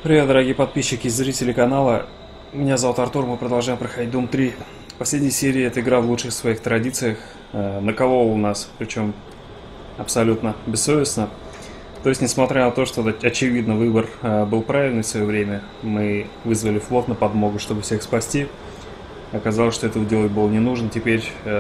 Привет, дорогие подписчики и зрители канала. Меня зовут Артур, мы продолжаем проходить Doom 3. В последней серии эта игра в лучших своих традициях наколола у нас, причем абсолютно бессовестно. То есть, несмотря на то, что очевидно выбор был правильный в свое время, мы вызвали флот на подмогу, чтобы всех спасти. Оказалось, что этого делать было не нужно. Теперь...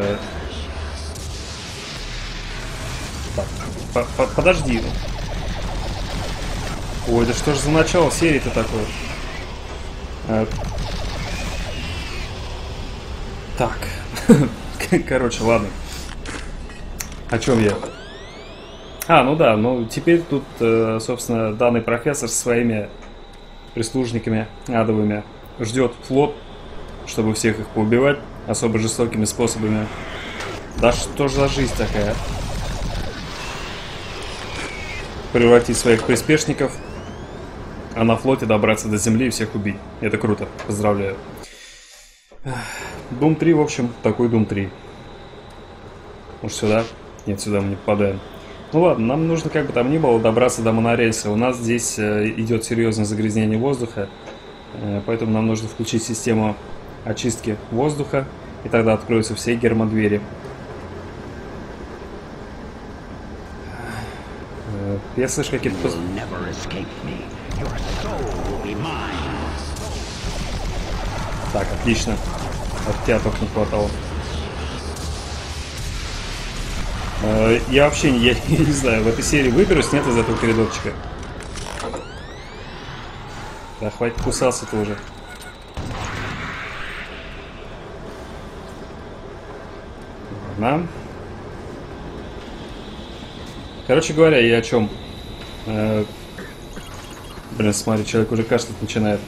Так, подожди. Ой, да что ж за начало серии-то такое? Так. Короче, ладно. О чем я? Ну да, ну теперь тут, собственно, данный профессор со своими прислужниками адовыми ждет флот, чтобы всех их поубивать особо жестокими способами. Да что ж за жизнь такая? Превратить своих приспешников, а на флоте добраться до земли и всех убить. Это круто, поздравляю. Doom 3, в общем, такой Doom 3. Может сюда? Нет, сюда мы не попадаем. Ну ладно, нам нужно, как бы там ни было, добраться до монорельса. У нас здесь идет серьезное загрязнение воздуха, поэтому нам нужно включить систему очистки воздуха, и тогда откроются все гермодвери. Я слышу какие-то... Так, отлично. От тебя только не хватало. Я вообще я не знаю, в этой серии выберусь, нет, из этого коридорчика. Да, хватит кусаться-то уже. Ладно. Короче говоря, я о чем? Блин, смотри, человек уже кашлять начинает.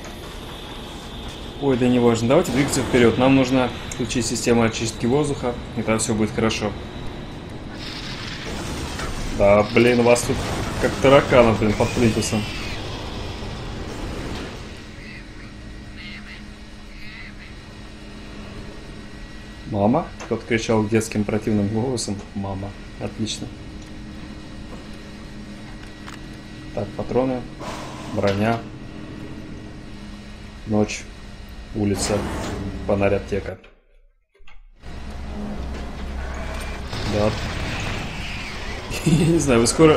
Ой, да не важно. Давайте двигаться вперед. Нам нужно включить систему очистки воздуха, и тогда все будет хорошо. Да, блин, у вас тут как тараканов, блин, под плинтусом. Мама? Кто-то кричал детским противным голосом. Мама. Отлично. Так, патроны. Броня. Ночь. Улица. Фонарь, аптека. Да. Я не знаю, вы скоро...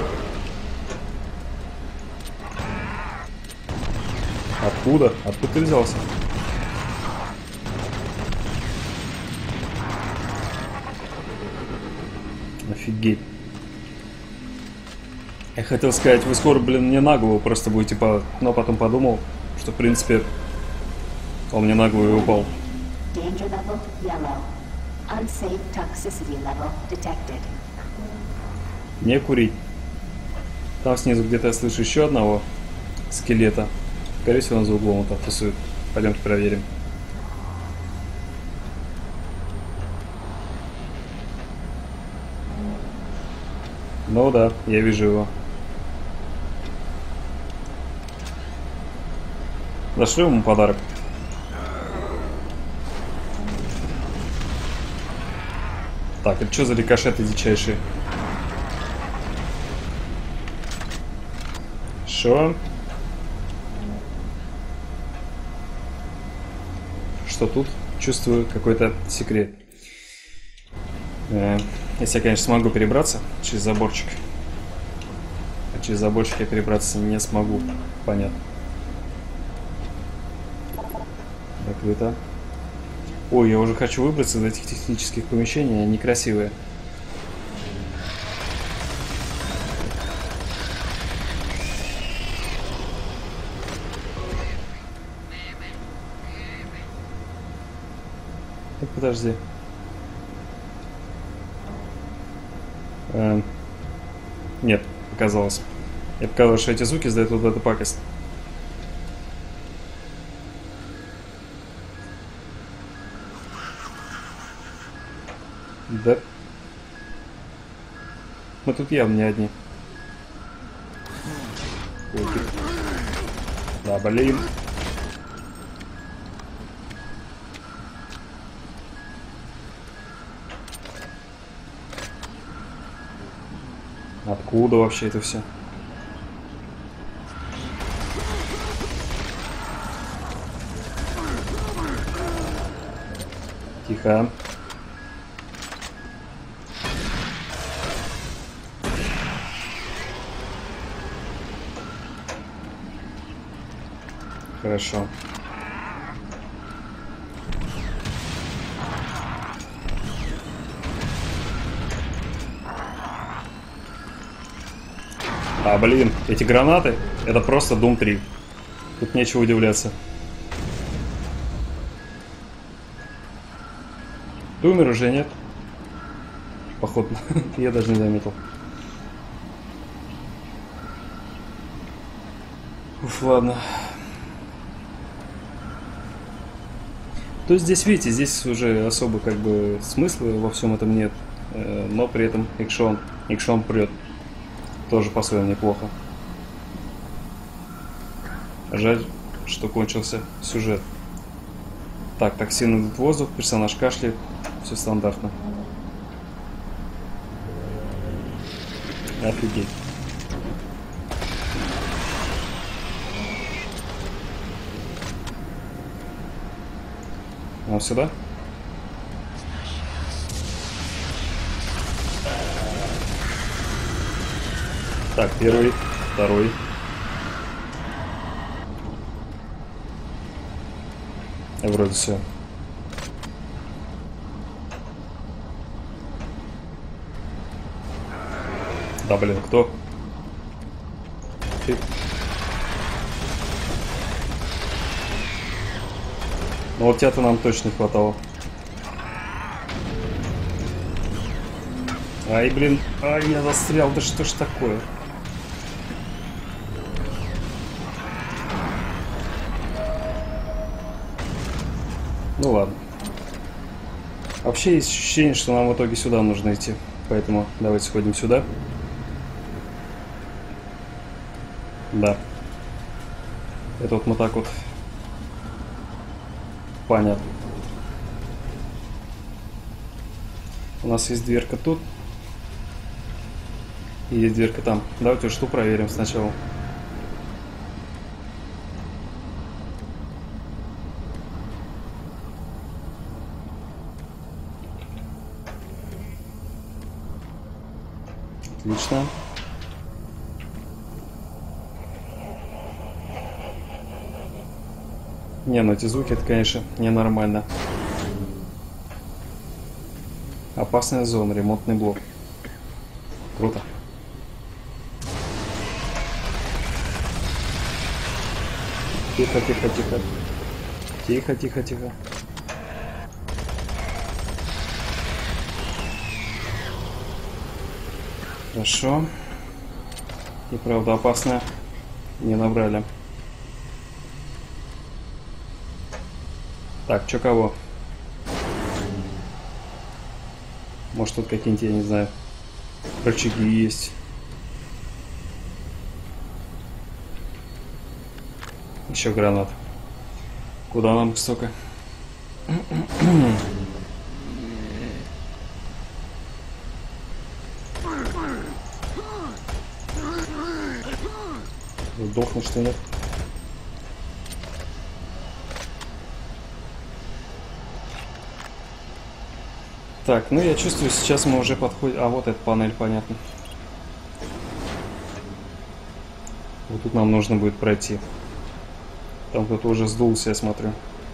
Откуда? Откуда ты взялся? Офигеть. Я хотел сказать, вы скоро, блин, мне на голову просто будете падать. Но потом подумал, что, в принципе, он мне на голову и упал. Не курить. Там снизу где-то я слышу еще одного скелета. Скорее всего, он за углом вот там тусует. Пойдемте проверим. Ну да, я вижу его. Дошли ему подарок. Так, это что за рикошеты дичайшие? Шо? Что тут? Чувствую какой-то секрет. Если я, конечно, смогу перебраться через заборчик. А через заборчик я перебраться не смогу. Понятно. Закрыто. Ой, я уже хочу выбраться из этих технических помещений, они некрасивые. Так, подожди. Нет, показалось. Я показалось, что эти звуки издают вот эту пакость. Да. Мы тут явно не одни. Ой, ты... Да, блин. Откуда вообще это все? Тихо. Хорошо. А, блин, эти гранаты, это просто Doom 3. Тут нечего удивляться. Ты умер уже, нет? Походу, я даже не заметил. Уф, ладно. То есть здесь, видите, здесь уже особо как бы смысла во всем этом нет. Но при этом экшон прет. Тоже по-своему неплохо. Жаль, что кончился сюжет. Так, токсин идет в воздух, персонаж кашляет. Все стандартно. Офигеть. Вот сюда. Так, первый, второй. И вроде все. Да, блин, кто? Ты. Ну вот тебя-то нам точно не хватало. Ай, блин, ай, я застрял, да что ж такое? Ну ладно. Вообще есть ощущение, что нам в итоге сюда нужно идти. Поэтому давайте сходим сюда. Да. Это вот мы так вот. Понятно. У нас есть дверка тут. И есть дверка там. Давайте что проверим сначала. Отлично. Не, ну эти звуки, это, конечно, ненормально. Опасная зона, ремонтный блок. Круто. Тихо, тихо, тихо. Тихо, тихо, тихо. Хорошо. И правда опасно. Не набрали. Так, чё кого? Может тут какие-нибудь, я не знаю, рычаги есть. Еще гранат. Куда нам их столько? Сдохнуть, что нет? Так, ну я чувствую, сейчас мы уже подходим... А, вот эта панель, понятно. Вот тут нам нужно будет пройти. Там кто-то уже сдулся, я смотрю.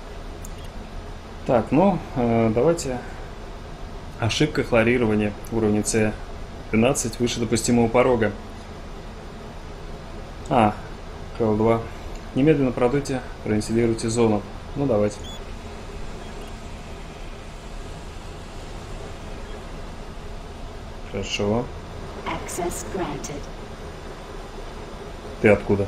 Так, ну, давайте... Ошибка хлорирования. Уровень С12 выше допустимого порога. А, КЛ-2. Немедленно продуйте, провентилируйте зону. Ну, давайте. Хорошо. Ты откуда?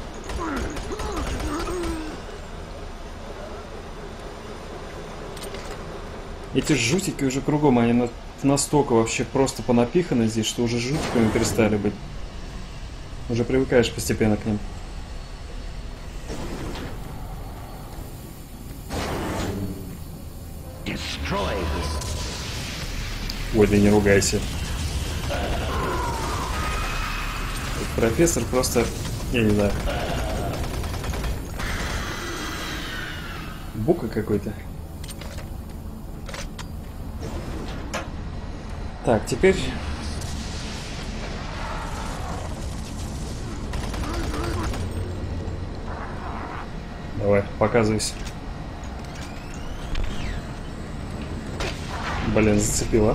Эти жутики уже кругом, они настолько вообще просто понапиханы здесь, что уже жутиками перестали быть. Уже привыкаешь постепенно к ним. Ой, да не ругайся. Профессор просто, я не знаю, бука какой-то. Так, теперь... Давай, показывайся. Блин, зацепила.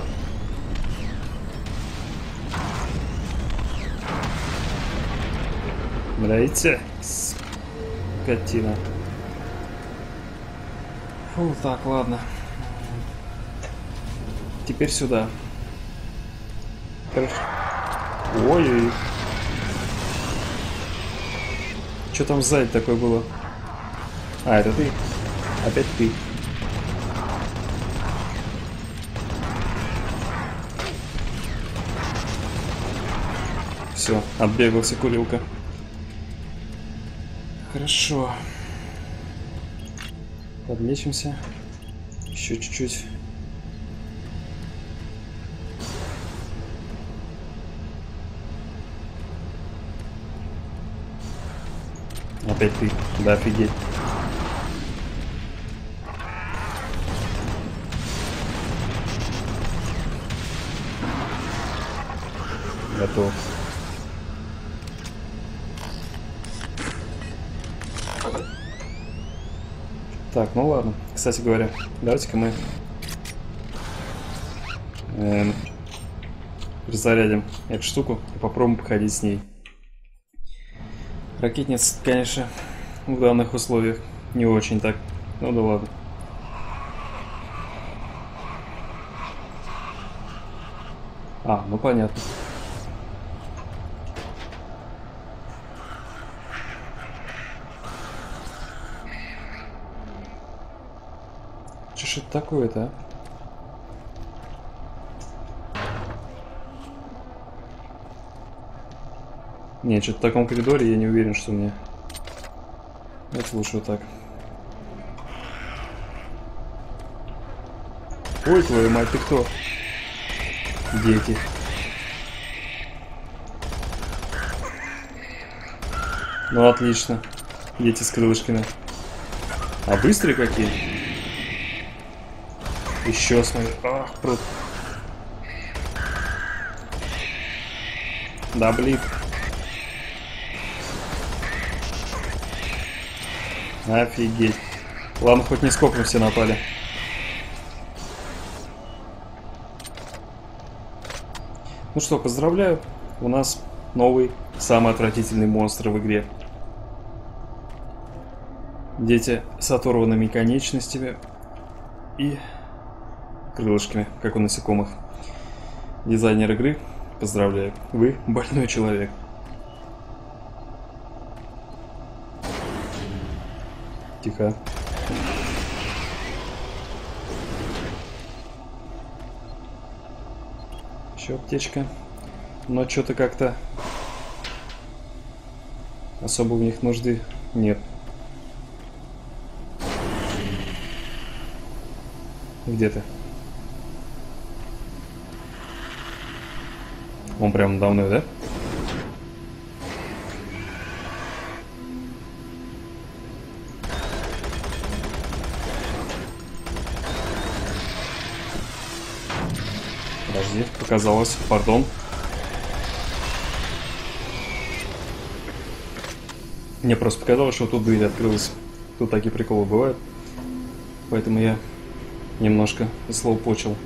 Блядь, скотина. Фу, так, ладно. Теперь сюда. Хорошо. Ой-ой. Что там сзади такое было? А, это ты? Опять ты. Все, отбегался курилка. Хорошо. Подлечимся. Еще чуть-чуть. Опять ты. Да, офигеть. Готов. Так, ну ладно. Кстати говоря, давайте-ка мы раззарядим эту штуку и попробуем походить с ней. Ракетниц, конечно, в данных условиях не очень так. Ну да ладно. А, ну понятно. Что ж это такое-то, а? Не, что-то в таком коридоре я не уверен, что мне... Это лучше вот так. Ой, твою мать, ты кто? Дети. Ну, отлично. Дети с крылышками. А быстрые какие? Еще смотри. Ах, пруд. Да, блин. Офигеть. Ладно, хоть не сколько все напали. Ну что, поздравляю. У нас новый, самый отвратительный монстр в игре. Дети с оторванными конечностями и крылышками, как у насекомых. Дизайнер игры, поздравляю. Вы больной человек. Тихо. Еще аптечка. Но что-то как-то особо в них нужды нет. Где ты? Он прям надо мной, да? Подожди, показалось, пардон. Мне просто показалось, что тут дверь открылась. Тут такие приколы бывают. Поэтому я немножко злоупочил.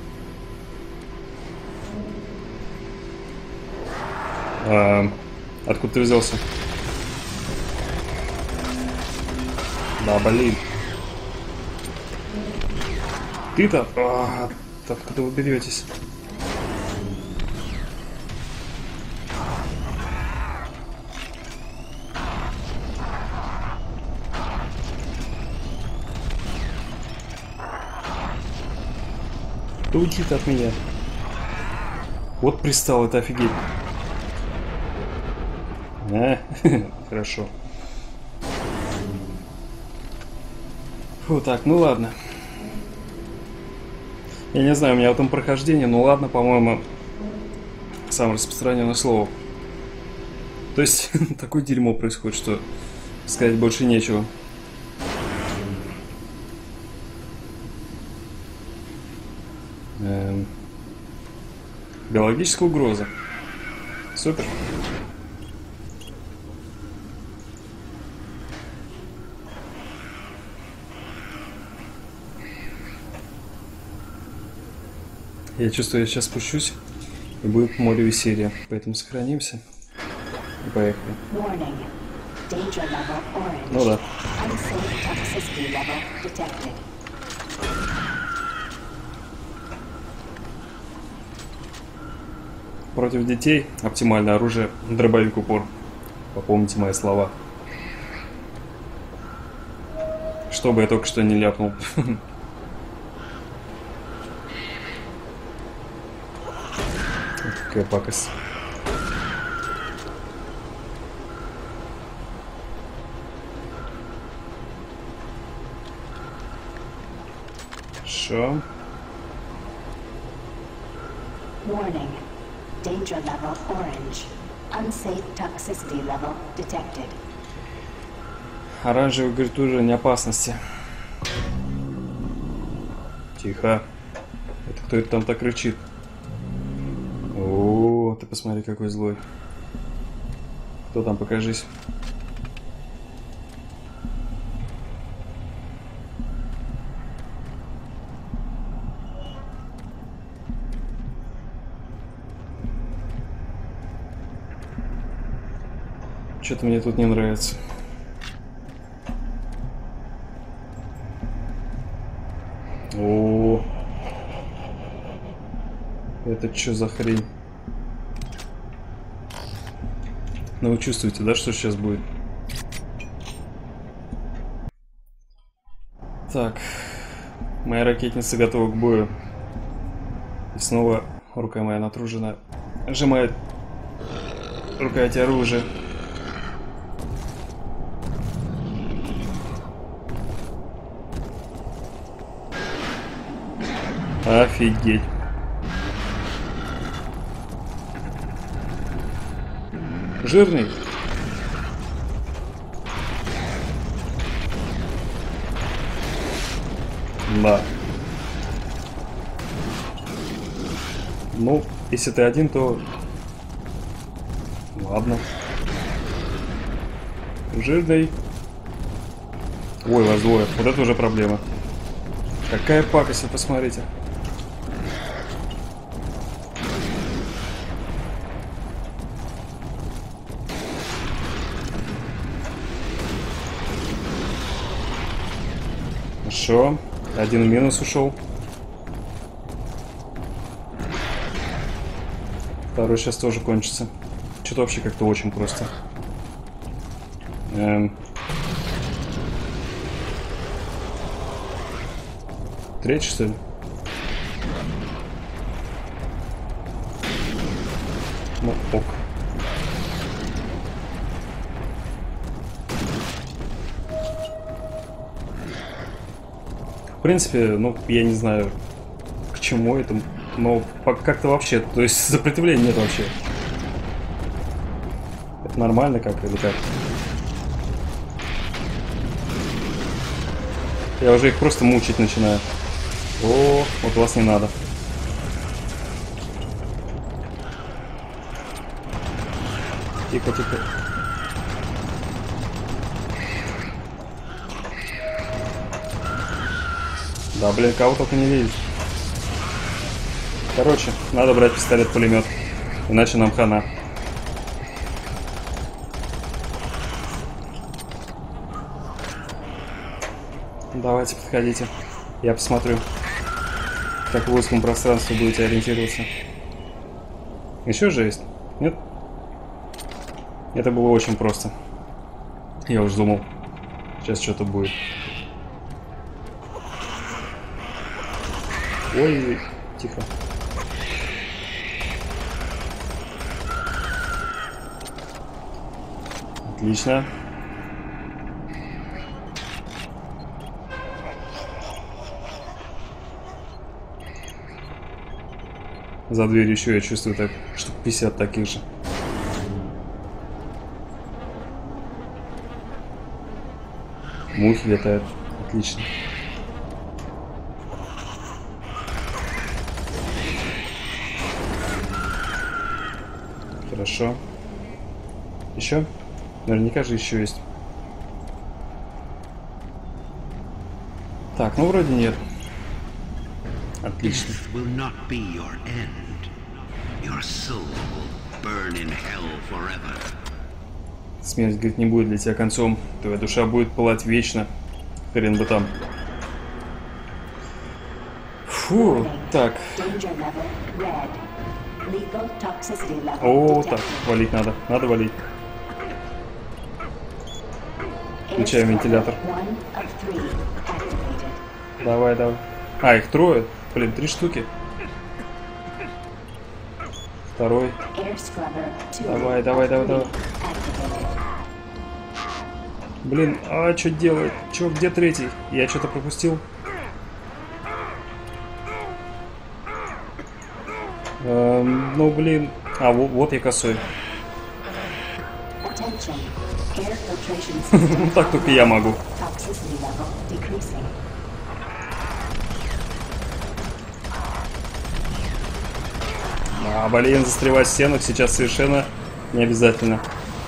Откуда ты взялся? Да, блин. Ты-то? Откуда вы беретесь? Да уйди ты от меня. Вот пристал, это офигеть. Хорошо. Фу, так, ну ладно. Я не знаю, у меня в этом прохождении, ну ладно, по-моему, самое распространенное слово. То есть, такое дерьмо происходит, что сказать больше нечего. Биологическая угроза. Супер. Я чувствую, я сейчас спущусь, и будет море веселья. Поэтому сохранимся. И поехали. Ну да. Против детей оптимальное оружие — дробовик упор. Попомните мои слова. Чтобы я только что не ляпнул. Какая пакость. Шо? Warning. Danger level orange. Unsafe toxicity level detected. Оранжевый говорит уровень опасности. Тихо. Это кто это там так рычит? О, ты посмотри, какой злой. Кто там, покажись. Что-то мне тут не нравится. О, это что за хрень? Ну вы чувствуете, да, что сейчас будет? Так, моя ракетница готова к бою. И снова рука моя натружена. Сжимает рукоять оружия. Офигеть. Жирный. Да. Ну, если ты один, то... Ладно. Жирный. Ой, вас двое. Вот это уже проблема. Какая пакость, вы посмотрите. Хорошо. Один в минус ушел. Второй сейчас тоже кончится. Что-то вообще как-то очень просто. Третий, что ли? Ну, ок. В принципе, ну, я не знаю, к чему это, но как-то вообще, то есть сопротивления нет вообще. Это нормально как или как? Я уже их просто мучить начинаю. О, вот вас не надо. Тихо, тихо. Да, блин, кого только не видит. Короче, надо брать пистолет-пулемет, иначе нам хана. Давайте, подходите. Я посмотрю, как в узком пространстве будете ориентироваться. Еще же есть? Нет? Это было очень просто. Я уж думал, сейчас что-то будет. Ой, тихо. Отлично. За дверью еще я чувствую так, штук 50 таких же. Мухи летают. Отлично. Хорошо. Еще? Наверняка же еще есть. Так, ну вроде нет. Отлично. Death will not be your end. Your soul will burn in hell forever. Смерть, говорит, не будет для тебя концом. Твоя душа будет пылать вечно. Хрен бы там. Фу, так. Danger level red. Lethal toxicity level О, так, detected. валить надо. Надо валить. Air Включаем scrubber вентилятор. 1 of 3 activated. Давай, давай. А, их трое. Блин, 3 штуки. Второй. Air scrubber 2 Давай, давай, of давай, 3 давай. activated. Блин, а что делает? Чё, где третий? Я что-то пропустил? Ну, блин. А, вот я косой. Attention. Air filtration system Ну, так только я могу. toxicity level decreasing. А, блин, застревать в стенах сейчас совершенно не обязательно.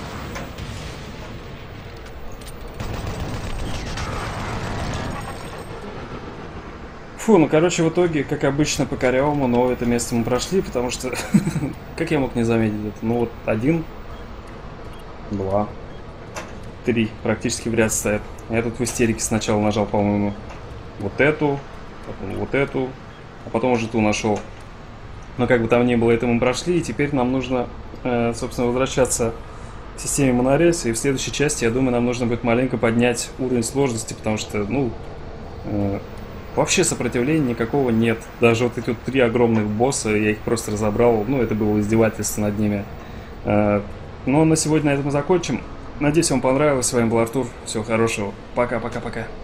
Фу, ну, короче, в итоге, как обычно, по корявому, но это место мы прошли, потому что... Как я мог не заметить это? Ну, вот 1, 2, 3 практически в ряд стоят. Я тут в истерике сначала нажал, по-моему, вот эту, потом вот эту, а потом уже ту нашел. Но как бы там ни было, это мы прошли, и теперь нам нужно, собственно, возвращаться к системе монорельса. И в следующей части, я думаю, нам нужно будет маленько поднять уровень сложности, потому что, ну, вообще сопротивления никакого нет. Даже вот эти вот 3 огромных босса, я их просто разобрал, ну, это было издевательство над ними. Но на сегодня на этом мы закончим. Надеюсь, вам понравилось. С вами был Артур. Всего хорошего. Пока-пока-пока.